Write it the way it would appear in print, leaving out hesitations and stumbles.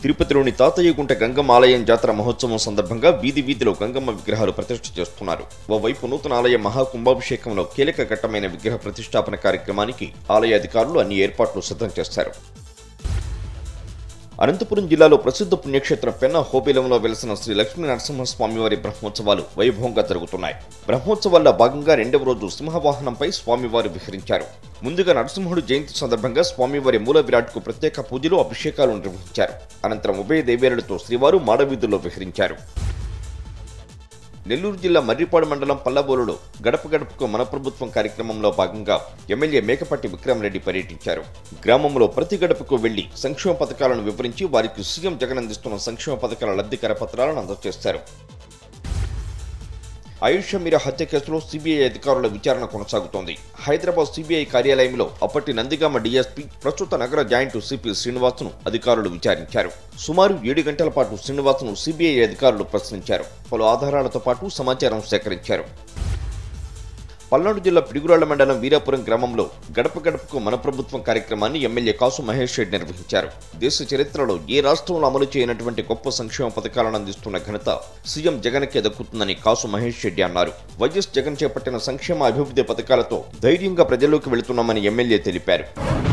తిరుపతిలోని తాతయ్యగుంట గంగమ్మ ఆలయం జాతర మహోత్సవం సందర్భంగా వీధి వీధిలో గంగమ్మ విగ్రహాలు ప్రతిష్ఠ చేస్తున్నారు. ఓవైపు నూతన ఆలయ మహాకుంభాభిషేకంలో కీలక ఘట్టమైన విగ్రహ ప్రతిష్టాపన కార్యక్రమానికి ఆలయ అధికారులు అన్ని ఏర్పాట్లు సిద్ధం చేశారు. అనంతపురం జిల్లాలో ప్రసిద్ధ పుణ్యక్షేత్రం పెన్నా హోబిలంలో వెలసిన శ్రీ లక్ష్మీ నరసింహస్వామివారి బ్రహ్మోత్సవాలు వైభవంగా జరుగుతున్నాయి. బ్రహ్మోత్సవాల్లో భాగంగా రెండవ రోజు సింహవాహనంపై స్వామివారు విహరించారు. ముందుగా నరసింహుడు జయంతి సందర్భంగా స్వామివారి మూల విరాట్కు ప్రత్యేక పూజలు, అభిషేకాలు నిర్వహించారు. అనంతరం ఉభయ దేవేరులతో శ్రీవారు మాడవీధుల్లో విహరించారు. నెల్లూరు జిల్లా మర్రిపాడు మండలం పల్లబోలులో గడప గడపకు మన ప్రభుత్వం కార్యక్రమంలో భాగంగా ఎమ్మెల్యే మేకపాటి విక్రమరెడ్డి పర్యటించారు. గ్రామంలో ప్రతి గడపకు వెళ్లి సంక్షేమ పథకాలను వివరించి వారికి సీఎం జగన్ అందిస్తున్న సంక్షేమ పథకాల లబ్ధి కరపత్రాలను అందజేశారు. ఆయుష మీరా హత్య కేసులో సిబిఐ అధికారుల విచారణ కొనసాగుతోంది. హైదరాబాద్ సిబిఐ కార్యాలయంలో అప్పటి నందిగామ డీఎస్పీ, ప్రస్తుత నగర జాయింట్ సిపి శ్రీనివాస్ను అధికారులు విచారించారు. సుమారు 7 గంటల పాటు శ్రీనివాస్ను సిబిఐ అధికారులు ప్రశ్నించారు. పలు ఆధారాలతో పాటు సమాచారం సేకరించారు. పల్నాడు జిల్లా పిడుగురాళ్ల మండలం వీరాపురం గ్రామంలో గడప గడపకు మన ప్రభుత్వం కార్యక్రమాన్ని ఎమ్మెల్యే కాసు మహేష్ రెడ్డి నిర్వహించారు. దేశ చరిత్రలో ఏ రాష్ట్రంలో అమలు చేయనటువంటి గొప్ప సంక్షేమ పథకాలను అందిస్తున్న ఘనత సీఎం జగన్కే దక్కుతుందని కాసు మహేష్ రెడ్డి అన్నారు. వైఎస్ జగన్ చేపట్టిన సంక్షేమ అభివృద్ధి పథకాలతో ధైర్యంగా ప్రజల్లోకి వెళుతున్నామని ఎమ్మెల్యే తెలిపారు.